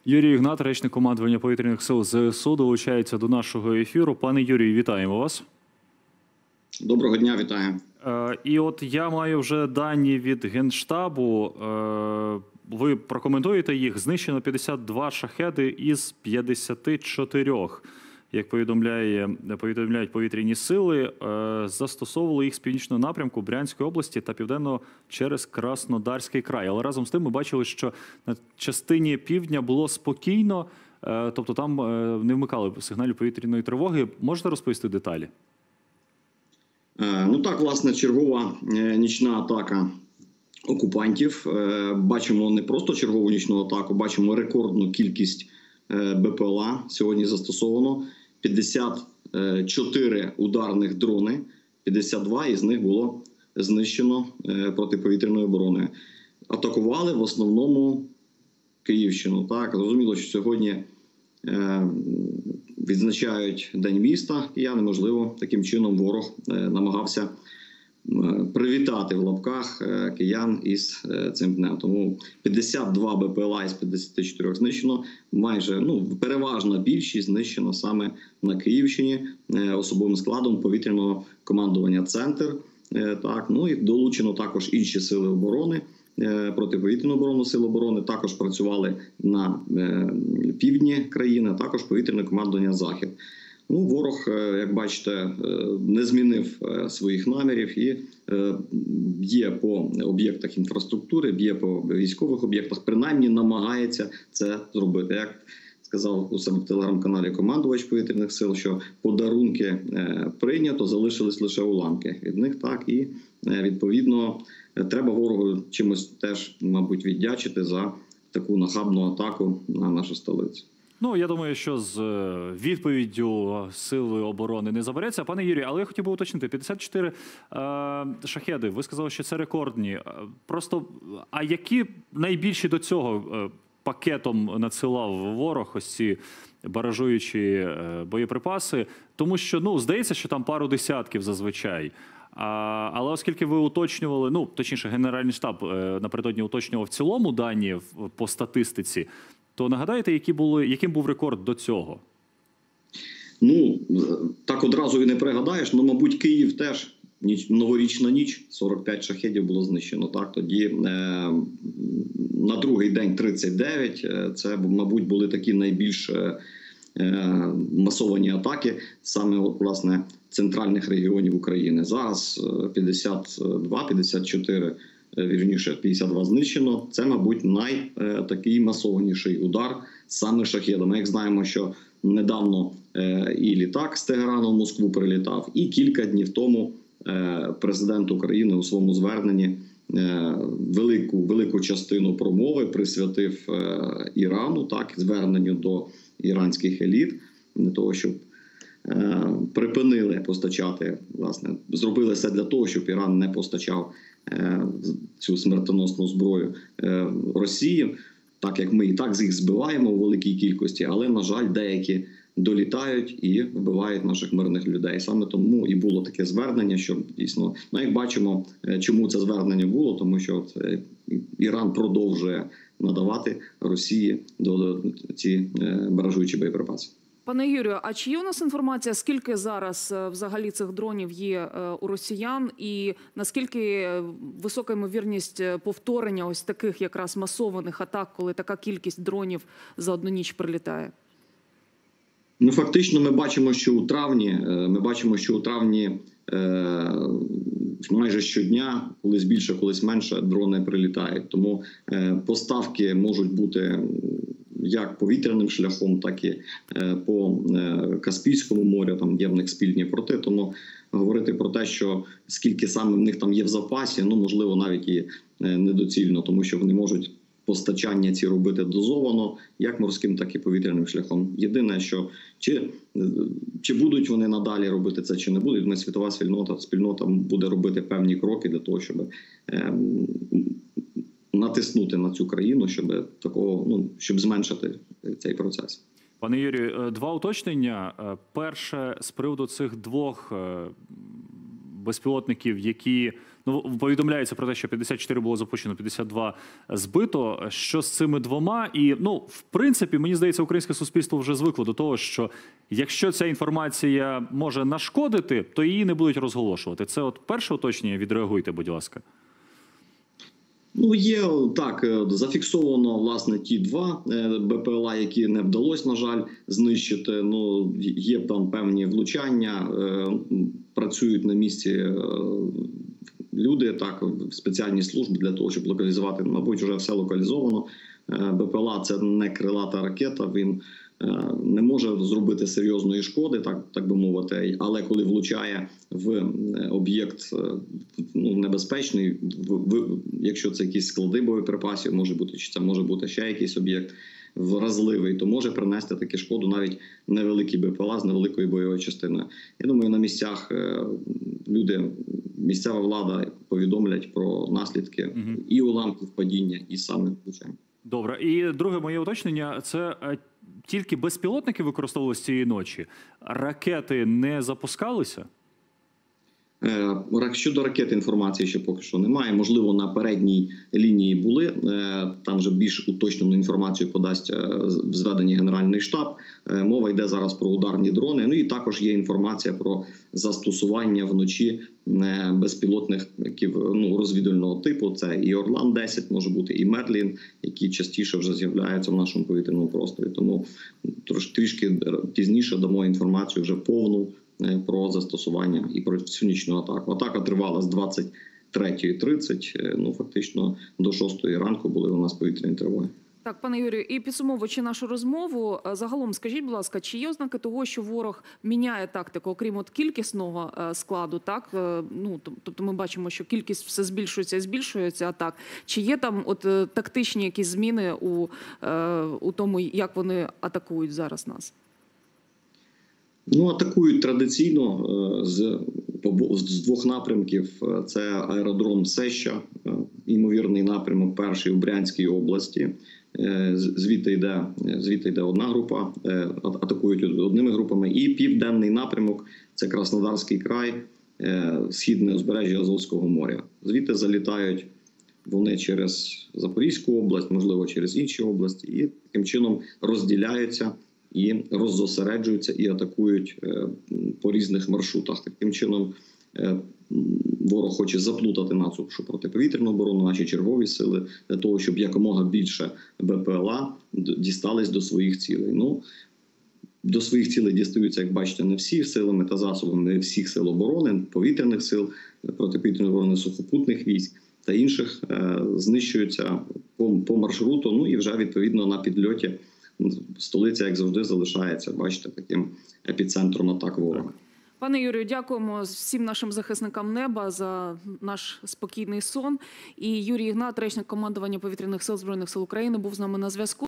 Юрій Ігнат, речник командування повітряних сил ЗСУ, долучається до нашого ефіру. Пане Юрію, вітаємо вас. Доброго дня, вітаю. І от я маю вже дані від Генштабу. Ви прокоментуєте їх. Знищено 52 шахеди із 54. Як повідомляють повітряні сили, застосовували їх з північного напрямку Брянської області та південно через Краснодарський край. Але разом з тим ми бачили, що на частині півдня було спокійно, тобто там не вмикали сигналів повітряної тривоги. Можете розповісти деталі? Ну так, власне, чергова нічна атака окупантів. Бачимо не просто чергову нічну атаку, бачимо рекордну кількість БПЛА сьогодні застосовано. 54 ударних дрони, 52 із них було знищено протиповітряною обороною. Атакували в основному Київщину. Так, зрозуміло, що сьогодні відзначають День міста кияни. Можливо, таким чином ворог намагався привітати в лапках киян із цим днем. Тому 52 БПЛА із 54 знищено. Майже, переважна більшість знищено саме на Київщині особовим складом повітряного командування «Центр». Так, і долучено також інші сили оборони, протиповітряну оборону сил оборони, також працювали на півдні країни, також повітряне командування «Захід». Ворог, як бачите, не змінив своїх намірів і б'є по об'єктах інфраструктури, б'є по військових об'єктах, принаймні намагається це зробити. Як сказав у себе в телеграм-каналі командувач повітряних сил, що подарунки прийнято, залишились лише уламки від них. Так, і відповідно треба ворогу чимось теж, мабуть, віддячити за таку нахабну атаку на нашу столицю. Я думаю, що з відповіддю Сили оборони не забереться. Пане Юрію, але я хотів би уточнити, 54 шахеди, ви сказали, що це рекордні. Просто, а які найбільші до цього пакетом надсилав ворог ось ці баражуючі боєприпаси? Тому що, здається, що там пару десятків зазвичай. Але оскільки ви уточнювали, точніше, Генеральний штаб напередодні уточнював в цілому дані по статистиці, то нагадаєте, яким був рекорд до цього? Так одразу і не пригадаєш. Мабуть, Київ теж новорічна ніч, 45 шахедів було знищено. Так, тоді на другий день 39. Це, мабуть, були такі найбільш масовані атаки саме, власне, центральних регіонів України. Зараз 52-54. Вірніше, 52 знищено. Це, мабуть, найтакий масованіший удар саме шахедами. Як знаємо, що недавно і літак з Тегерану в Москву прилітав, і кілька днів тому президент України у своєму зверненні велику частину промови присвятив Ірану, так, зверненню до іранських еліт, для того, щоб припинили постачати, власне, зробили все для того, щоб Іран не постачав цю смертоносну зброю Росії, так як ми і так їх збиваємо у великій кількості, але, на жаль, деякі долітають і вбивають наших мирних людей. Саме тому і було таке звернення, що дійсно, як бачимо, чому це звернення було, тому що Іран продовжує надавати Росії ці баражуючі боєприпаси. Пане Юрію, а чи є у нас інформація, скільки зараз взагалі цих дронів є у росіян і наскільки висока ймовірність повторення ось таких якраз масованих атак, коли така кількість дронів за одну ніч прилітає? Фактично ми бачимо, що у травні майже щодня, колись більше, колись менше, дрони прилітають. Тому поставки можуть бути як повітряним шляхом, так і по Каспійському морю, там є в них спільні порти. Тому говорити про те, що скільки саме в них там є в запасі, можливо, навіть і недоцільно, тому що вони можуть постачання ці робити дозовано, як морським, так і повітряним шляхом. Єдине, що чи будуть вони надалі робити це, чи не будуть, ми світова спільнота буде робити певні кроки для того, щоб натиснути на цю країну, щоб зменшити цей процес. Пане Юрію, два уточнення. Перше, з приводу цих двох безпілотників, які Ну, повідомляється про те, що 54 було запущено, 52 збито. Що з цими двома? І, ну, в принципі, мені здається, українське суспільство вже звикло до того, що якщо ця інформація може нашкодити, то її не будуть розголошувати. Це от перше уточнення, відреагуйте, будь ласка. Ну, є так, зафіксовано, власне, ті два БПЛА, які не вдалося, на жаль, знищити. Ну, є там певні влучання, працюють на місці люди, так, спеціальні служби для того, щоб локалізувати. Мабуть, вже все локалізовано. БПЛА – це не крилата ракета, він не може зробити серйозної шкоди, так би мовити, але коли влучає в об'єкт, ну, небезпечний, якщо це якісь склади боєприпасів, може бути, чи це може бути ще якийсь об'єкт вразливий, то може принести таку шкоду навіть невеликий БПЛА з невеликою бойовою частиною. Я думаю, на місцях люди, місцева влада повідомлять про наслідки і уламків падіння, і саме влучання. Добре. І друге моє уточнення – це тільки безпілотники використовувалися цієї ночі? Ракети не запускалися? Щодо ракет інформації ще поки що немає. Можливо, на передній лінії були. Там вже більш уточнену інформацію подасть в зведенні Генеральний штаб. Мова йде зараз про ударні дрони. Ну і також є інформація про застосування вночі безпілотних розвідувального типу. Це і Орлан-10 може бути, і Мерлін, які частіше вже з'являються в нашому повітряному просторі. Тому трішки пізніше дамо інформацію вже повну про застосування і про всю нічну атаку. Атака тривала з 23:30, ну фактично до 6:00 ранку були у нас повітряні тривоги. Так, пане Юрію, і підсумовуючи нашу розмову, загалом скажіть, будь ласка, чи є ознаки того, що ворог міняє тактику, окрім от кількісного складу, так? Ну, тобто ми бачимо, що кількість все збільшується і збільшується, а так. Чи є там от тактичні якісь зміни у тому, як вони атакують зараз нас? Ну, атакують традиційно з двох напрямків. Це аеродром Сеща, ймовірний напрямок перший у Брянській області. Звідти йде одна група, атакують одними групами. І південний напрямок – це Краснодарський край, східне узбережжя Азовського моря. Звідти залітають вони через Запорізьку область, можливо, через інші області, і таким чином розділяються і роззосереджуються, і атакують по різних маршрутах. Таким чином ворог хоче заплутати нашу протиповітряну оборону, наші чергові сили, для того, щоб якомога більше БПЛА дістались до своїх цілей. Ну, до своїх цілей дістаються, як бачите, не всі силами та засобами, не всіх сил оборони, повітряних сил, протиповітряної оборони, сухопутних військ та інших, знищуються по маршруту, ну і вже відповідно на підльоті столиця, як завжди, залишається, бачите, таким епіцентром атак ворога. Пане Юрію, дякуємо всім нашим захисникам неба за наш спокійний сон. І Юрій Ігнат, речник командування Повітряних сил Збройних сил України, був з нами на зв'язку.